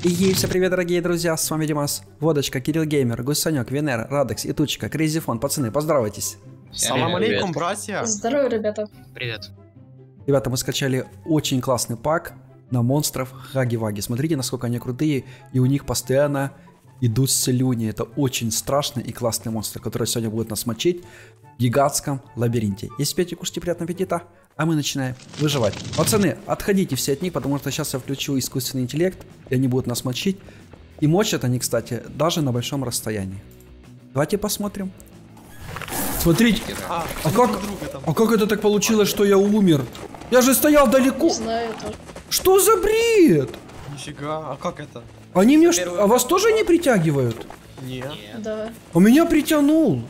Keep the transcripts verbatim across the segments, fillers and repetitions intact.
И всем привет, дорогие друзья, с вами Димас, Водочка, Кирилл Геймер, Гусанек, Венера, Радекс и Тучка, Крейзифон. Пацаны, поздоровайтесь. Салам алейкум, братья. Здорово, ребята. Привет. Ребята, мы скачали очень классный пак на монстров Хаги-Ваги. Смотрите, насколько они крутые, и у них постоянно идут слюни. Это очень страшный и классный монстр, который сегодня будет нас мочить в гигантском лабиринте. Если пейте, кушайте, приятного аппетита, а мы начинаем выживать. Пацаны, отходите все от них, потому что сейчас я включу искусственный интеллект, и они будут нас мочить. И мочат они, кстати, даже на большом расстоянии. Давайте посмотрим. Смотрите, а, а, как, а как это так получилось, что я умер? Я же стоял далеко. Не знаю, тоже. Что за бред? Нифига, а как это? Они меня, а вас тоже не притягивают? Нет. Да. А меня притянул.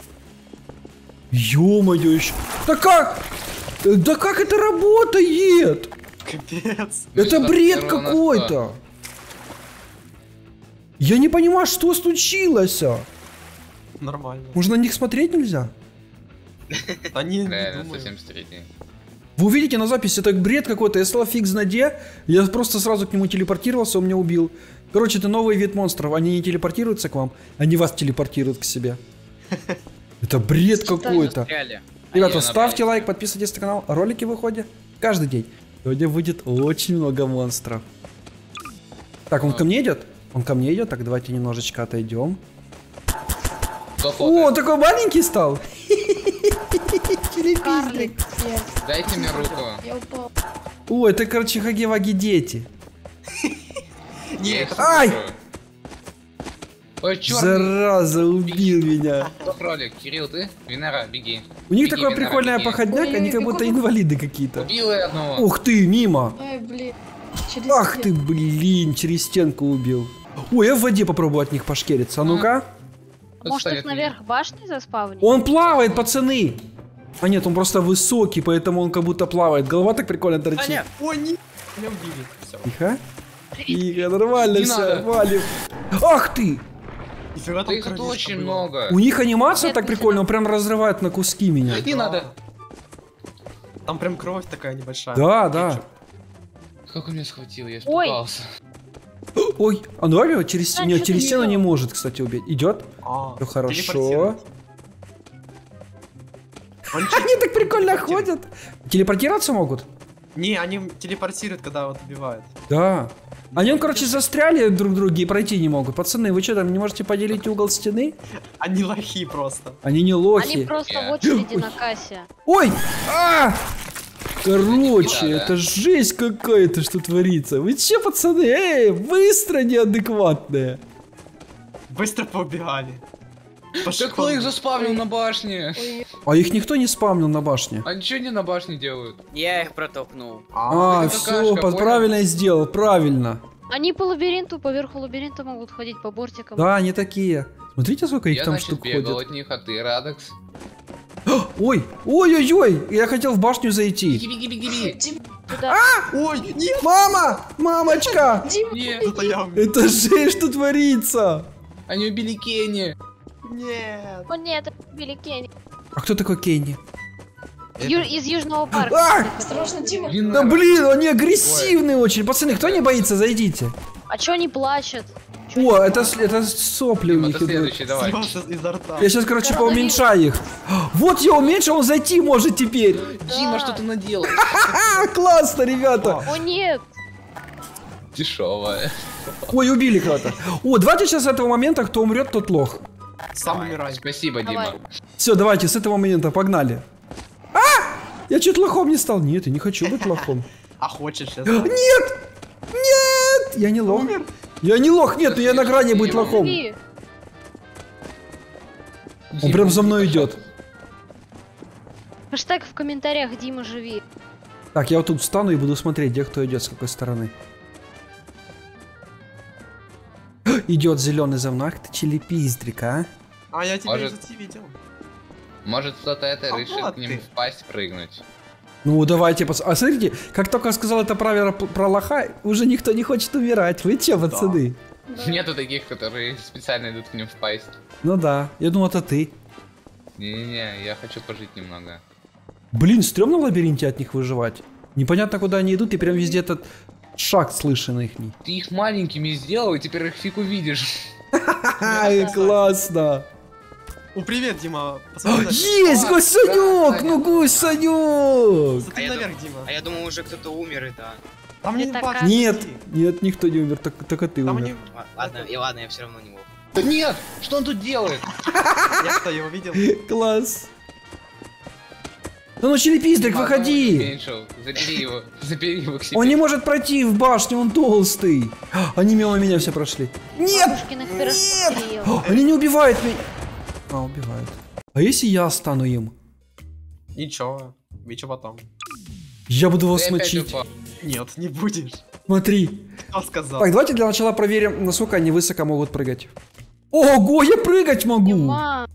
Ё-моё, еще. Да как? Да как это работает? Капец. Это бред какой-то. Я не понимаю, что случилось. Нормально. Может, на них смотреть нельзя? Они не Реально, думают. совсем средний. Вы увидите на записи, это бред какой-то. Я стал фиг знаде. Я просто сразу к нему телепортировался, он меня убил. Короче, это новый вид монстров. Они не телепортируются к вам, они вас телепортируют к себе. Это бред какой-то. Ребята, ставьте лайк, подписывайтесь на канал. Ролики выходят каждый день. Сегодня выйдет очень много монстров. Так, он ко мне идет? Он ко мне идет. Так, давайте немножечко отойдем. О, он такой маленький стал. Карлик. Дайте мне руку. Я упал. О, это, короче, Хаги-Ваги дети. Нет. Ай! Ой, черт. Зараза, убил меня. Кто кролик? Кирилл, ты? Венера, беги. У них Беги, такой Венера, прикольный беги. походняк, Ой, они как будто какой- инвалиды какие-то. Убил я одного. Ух ты, мимо. Ай, блин. Через Ах ты, стену. блин, через стенку убил. Ой, я в воде попробую от них пошкериться. А ну-ка. Может, их наверх башни заспавнить? Он плавает, пацаны. А нет, он просто высокий, поэтому он как будто плавает. Голова так прикольно торчит. Ой, не. Меня убили. Все. Тихо. Тихо, нормально Не все, надо. валим. Ах ты! Нифига Да там их тут кроличка очень было. много. У них анимация Нет, так не прикольно, он прям разрывает на куски меня. Не надо. Там прям кровь такая небольшая. Да, да. Как он меня схватил, я Ой. испугался. Ой, а ну его через, А, нет, чё через ты стену не не делал? может, кстати, убить. Идет? А, Все хорошо. телепортирует. Он чё- Они так прикольно ходят. Телепортироваться могут? Не, они телепортируют, когда вот убивают. Да. Они, ну, короче, застряли друг в друге и пройти не могут. Пацаны, вы что там, не можете поделить угол стены? Они лохи просто. Они не Они лохи. просто Я. в очереди на кассе. Ой! А! Короче, Не надо. это жесть какая-то, что творится. Вы че, пацаны? Эй, быстро неадекватные. Быстро поубегали. Так кто их заспавнил на башне? Ой, А их никто не спамнил на башне. А ничего не на башне делают? Я их протолкнул. А, А, это все, какашка, понял? правильно сделал, правильно. Они по лабиринту, поверху лабиринта могут ходить по бортикам. Да, они такие. Смотрите, сколько их Я, там значит, штук бегал ходит. от них, а ты, Радекс? Ой, ой-ой-ой, я хотел в башню зайти. Беги, беги, беги, беги. Дим, Туда. ой, нет, Мама! Мамочка! Дим, Нет, это я умер. Это жесть, что творится. они убили Кенни. Нет. О нет, это убили Кенни. А кто такой Кенни? Ю- из Южного парка. А! осторожно, Дима. Венера. Да блин, они агрессивные очень. Пацаны, кто не боится, зайдите. А чё они плачут? О, это, с- это сопли у Дима, них ты идут. следующий, давай. Слёзы изо рта. Я сейчас, короче, Коронавирус. поуменьшаю их. Вот я уменьшил, он зайти может теперь. Дима, что ты наделал? А, классно, ребята. О нет! Дешевая. Ой, убили кого-то. О, давайте сейчас с этого момента, кто умрет, тот лох. Сам умирай. Спасибо, Давай. Дима. Все, давайте с этого момента, погнали. А! Я чуть лохом не стал. Нет, я не хочу быть лохом. А хочешь сейчас? Нет! Нет! Я не лох. Я не лох, нет, но я на грани быть лохом. Живи. Он прям за мной идет. Хэштег в комментариях Дима живи. Так, я вот тут встану и буду смотреть, где кто идет, с какой стороны. Идет зеленый за мной. Ах ты челепиздрик, а? А я тебя Может- из видел. Может, кто-то это А решит вот к ним ты. впасть, прыгнуть. Ну, давайте, пацаны. А смотрите, как только сказал это правило п- про лоха, уже никто не хочет умирать. Вы че, пацаны? Нету таких, которые специально идут к ним впасть. Ну да, я думал, это ты. Не-не-не, я хочу пожить немного. Блин, стрёмно в лабиринте от них выживать. Непонятно, куда они идут, и прям везде этот Шаг слышен ихний. Ты их маленькими сделал, и теперь их фиг увидишь. Ай, классно. О, привет, Дима. Посмотри на- Есть, А, гусанек, да, ну гусанек. Смотри А я наверх, Дима. А я думал, уже кто-то умер, это... Там не Это важно, как? Нет, смотри. нет, никто не умер, так- только ты Там умер. они... Ла- Ладно, и ладно, я все равно не мог. Да нет, что он тут делает? Я что, его видел? Класс. Да ну челепиздрик, Дима, выходи. уменьшил. Забери его, забери его к себе. Он не может пройти в башню, он толстый. Они мимо меня все прошли. Нет! Бабушкиных пирожков съел. О, они не убивают меня. А, убивают. А если я стану им? Ничего. Бичу потом. Я буду Ты вас опять мочить. упал. Нет, не будешь. Смотри. Кто сказал? Так, давайте для начала проверим, насколько они высоко могут прыгать. Ого, я прыгать могу! Дима,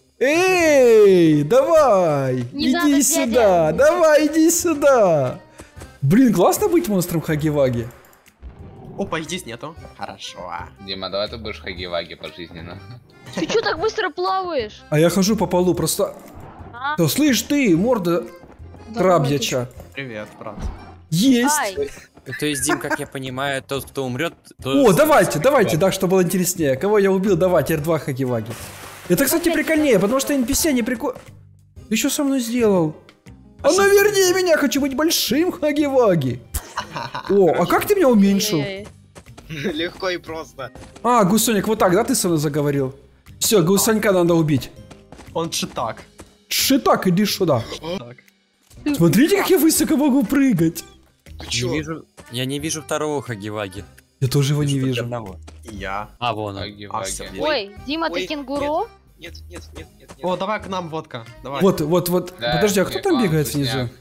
Эй, давай! Не иди надо, сюда! дядя. Давай, иди сюда! Блин, классно быть монстром Хаги-Ваги. Опа, и здесь нету. Хорошо. Дима, давай ты будешь хаги-ваги пожизненно. ты чё так быстро плаваешь? А я хожу по полу, просто... А? Да слышь ты, морда крабьяча. Привет, брат. Есть! Ай, То есть, Дим, как я понимаю, тот, кто умрет, то... О, давайте, давайте, да, чтобы было интереснее. Кого я убил, давай, теперь два Хаги-Ваги. Это, кстати, прикольнее, потому что эн пи си не прикол... Ты что со мной сделал? А ну верни меня, хочу быть большим Хаги-Ваги. О, а как ты меня уменьшил? ай-яй-яй. Легко и просто. А, Гусоник, вот так, да, ты со мной заговорил? Все, Гусанька надо убить. Он читак. Шитак, иди сюда. Так. Смотрите, как я высоко могу прыгать. Ты Не чё? вижу... Я не вижу второго Хаги-Ваги. Я тоже его не Только вижу. одного. И я. А, вон он. А, Хаги-ваги. всё. Ой, Дима, ты Ой, кенгуру? Нет, нет, нет, нет, нет. О, давай к нам водка. Давай. Вот, вот, вот. Да, Подожди, а кто мне там класс, бегает вкусняк. внизу?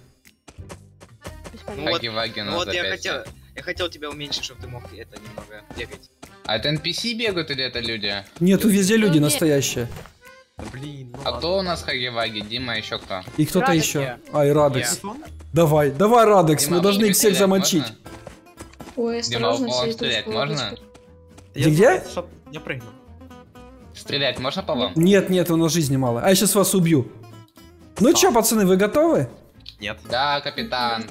Без Ну понятия. вот, Хаги-ваги ну на вот я запястье. хотел, я хотел тебя уменьшить, чтобы ты мог это немного бегать. А это эн пи си бегают или это люди? Нету везде люди Ну, не- настоящие. Да блин, ну А ладно. кто у нас хаги-ваги? Дима, еще кто? И кто-то Радекс еще. я. А, и Радекс. Телефон? Давай, давай, Радекс, Дима, мы должны тебе их всех стрелять замочить. можно? Ой, Дима, осторожно, по вам все стрелять можно? Я Где? знаю, чтоб я прыгну. Стрелять можно по вам? Нет, нет, у нас жизни мало. А я сейчас вас убью. Ну чё, пацаны, вы готовы? Нет. Да, капитан.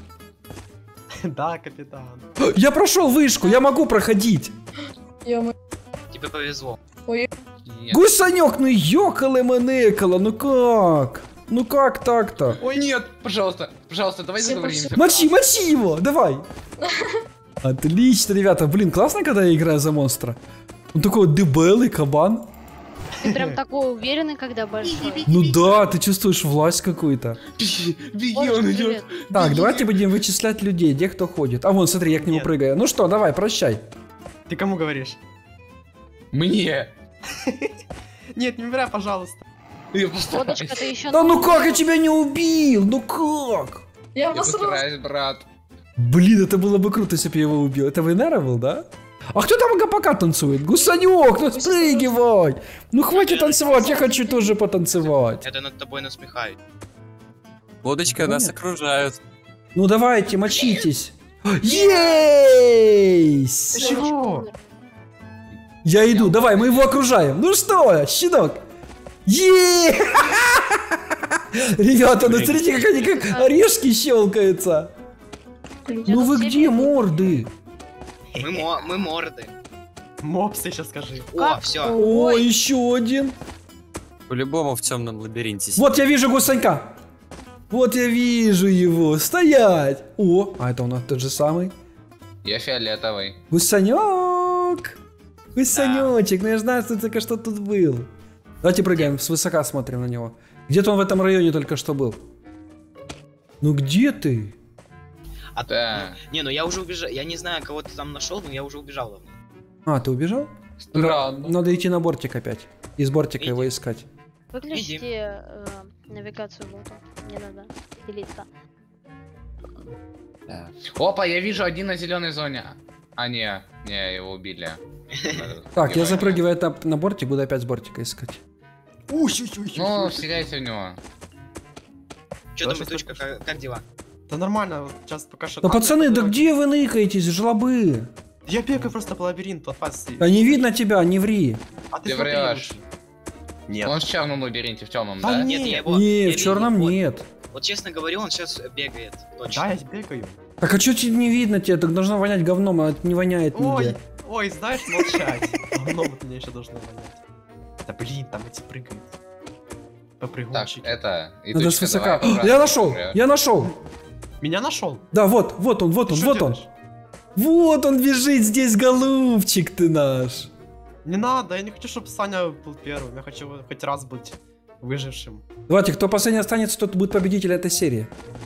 Да, капитан. Я прошел вышку, я могу проходить. Ё-моё. Тебе повезло. Нет. Гусанек, ну ёкало манекало, ну как? Ну как так-то? Ой, нет, пожалуйста, пожалуйста, давай Все договоримся. Мочи, мочи его, давай. Отлично, ребята. Блин, классно, когда я играю за монстра. Он такой вот дебелый кабан. Ты прям такой уверенный, когда большой. Ну да, ты чувствуешь власть какую-то. Беги, Боже, он идет. привет. Так, давайте будем вычислять людей, где кто ходит. А вон, смотри, я к нему Нет. прыгаю. Ну что, давай, прощай. Ты кому говоришь? Мне. Нет, не умирай, пожалуйста. Я постараюсь. Водочка, ты еще... Да ну как я тебя не убил? Ну как? Я Я посрал. постараюсь, брат. Блин, это было бы круто, если бы я его убил. Это Вейнера был, да? А кто там пока танцует? Гусанек, ну спрыгивай! Ну хватит танцевать, я хочу тоже потанцевать. Это над тобой насмехают. Лодочка, нас окружают. Ну давайте, мочитесь. Есть! Чего? Я иду, давай, мы его окружаем. Ну что, щенок? Е! Ребята, ну смотрите, как они как орешки щелкаются. Ну вы где, морды? Мы, мо- мы морды. Мопсы сейчас скажи. О, все. О, еще один. По-любому в темном лабиринте. Вот я вижу Гусанька. Вот я вижу его. Стоять. О, а это у нас тот же самый. Я фиолетовый. Гусанек. Гусанечек, ну я же знаю, что ты только что тут был. Давайте прыгаем, свысока смотрим на него. Где-то он в этом районе только что был. Ну где ты? А Да. Не, ну я уже убежал. Я не знаю, кого ты там нашел, но я уже убежал. А, ты убежал? Странно. Надо идти на бортик опять. Из бортика Иди. его искать. Выключите э, навигацию боту. Не надо делиться. Да. Опа, я вижу один на зеленой зоне. А, не, не, его убили. Так, я Не запрыгиваю на, на бортик, буду опять с бортика искать. Ну, стреляйте в него. Че Да, там, щас Итучка, напишу. как, как дела? Да нормально, вот сейчас пока что. Да там, пацаны, я да потом- где вы ныкаетесь, жлобы? Я бегаю просто по лабиринту от вас. Да не видно тебя, не ври. А ты Ты смотри врешь. лучше. Нет. Он в черном лабиринте, в темном, Да да? нет. Нет, я его... Не, я в черном видел, вот. нет. Вот честно говорю, он сейчас бегает. Точно. Да, я бегаю. Так а что тебе не видно тебе? Так должно вонять говном, а это не воняет Ой, нигде. ой, знаешь, молчать. Говном от меня еще должно вонять. Да блин, там эти прыгают. Так, Попрыгунчики. это... Надо Идучка, свысока. давай аккуратно. Я нашел! Э, Я нашел! Меня нашел. Да, вот, вот он, вот он, Что вот он. делаешь? Вот он бежит здесь, голубчик ты наш. Не надо, я не хочу, чтобы Саня был первым. Я хочу хоть раз быть выжившим. Давайте, кто последний останется, тот будет победителем этой серии.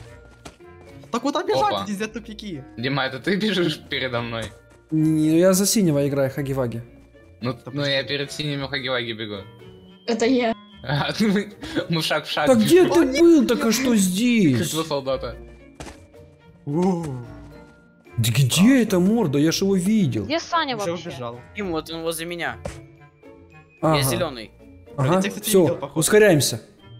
Так куда Опа. бежать, везде тупики. Дима, это ты бежишь передо мной? Не, я за синего играю, Хаги-Ваги. Ну, ну я перед синими хаги-ваги бегу. Это я. А, мы- Мы шаг в шаг. Так где бежим, ты был, так а что Как здесь? два солдата. У, Да где эта морда? Я ж его видел. Где Саня Уже вообще? убежал. Им вот он возле меня. Ага, Я зеленый. ага. Я тебя, кстати, видел, Все, походу. ускоряемся.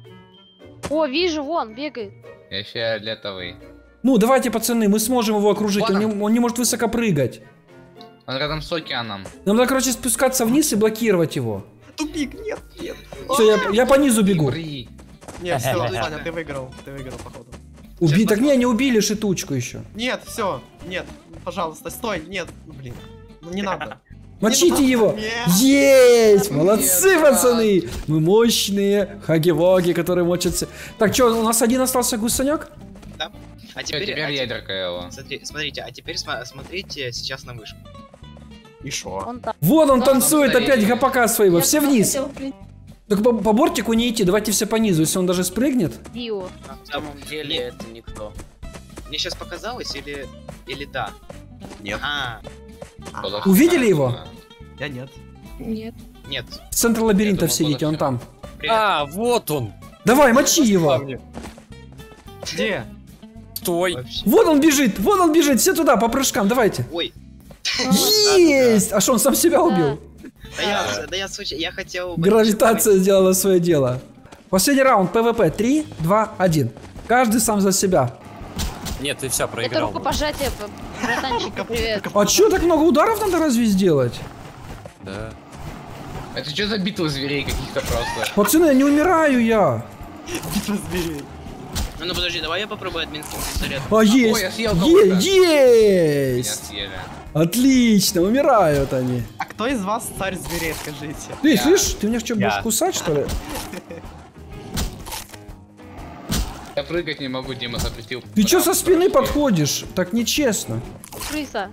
О, вижу, вон, бегает. Я фиолетовый. Ну, давайте, пацаны, мы сможем его окружить. Он Ладно. не, он не может высоко прыгать. Он рядом с океаном. Нам надо, короче, спускаться вниз и блокировать его. Тупик, нет, нет. Все, я, я по низу бегу. Ури. Нет, все, Саня, ты выиграл. Ты выиграл, походу. Уби... Честно. Так не, не убили шитучку еще. Нет, все, нет, пожалуйста, стой, нет, ну блин, ну не надо. Мочите Не его! надо, нет. Есть! Молодцы, Нет, пацаны! Мы мощные хаги-воги, которые мочатся. Так, что, у нас один остался гусанек? Да. А Всё, теперь... теперь а те- ядерка его. Смотри- Смотрите, а теперь сма- смотрите сейчас на вышку. И шо? Он там. Вон он Да, танцует там опять стоит. гопака своего. Я Все сама вниз. хотела прийти. Так по, по бортику не идти, давайте все по низу. Если он даже спрыгнет. Дио. На самом деле Нет. это никто. Мне сейчас показалось или... Или да? Нет. А, Кто-то Увидели шукает, его? да. Я нет. Нет. нет. В центр лабиринта думал, все идите, он там. Привет. А, вот он. Давай, мочи его. Где? Стой. Вообще. Вон он бежит, вон он бежит. Все туда, по прыжкам, давайте. Ой, Есть! А что, он сам себя убил? да я, да я, случай- я хотел... Гравитация сделала свое дело. Последний раунд, ПВП. три, два, один. Каждый сам за себя. Нет, ты все Это проиграл. рукопожатие, п- братанчик, привет. А чё, так много ударов надо разве сделать? Да. Это что за битва зверей каких-то просто? Пацаны, не умираю я. Битва зверей. Ну подожди, давай я попробую админский пистолет. А, есть. я съел Е- кого-то. Меня есть. съели. Отлично, умирают они. А кто из вас царь зверей, скажите? Ты, Я. слышишь, ты меня что, будешь Я. кусать, что ли? Я прыгать не могу, Дима запретил. Ты чё со Прям спины вообще. подходишь? Так нечестно. Крыса.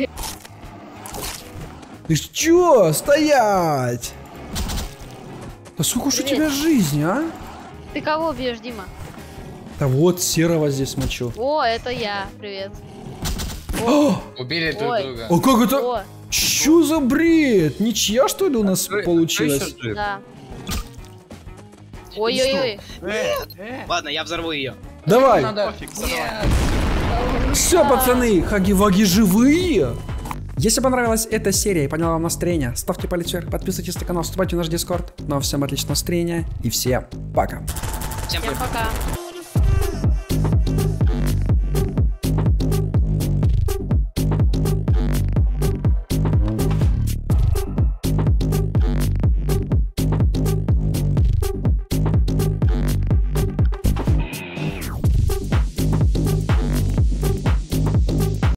Ты ж чё? Стоять! Да сколько ж у Привет. тебя жизни, а? Ты кого бьешь, Дима? Да вот, серого здесь мочу. О, это я, привет. О, Убили друг Ой. друга. а как это? О, Чё за бред? Ничья, что ли, у нас Кто- кто получилось? ещё жив? да. Ой-ой-ой. Э, э, Ладно, я взорву ее. Давай. Надо... пофиг, Нет. Все, пацаны, хаги-ваги живые. Если понравилась эта серия и подняла вам настроение, ставьте палец вверх, подписывайтесь на канал, вступайте в наш дискорд. Ну а всем отличного настроения и всем пока. Всем Всем пока. пока.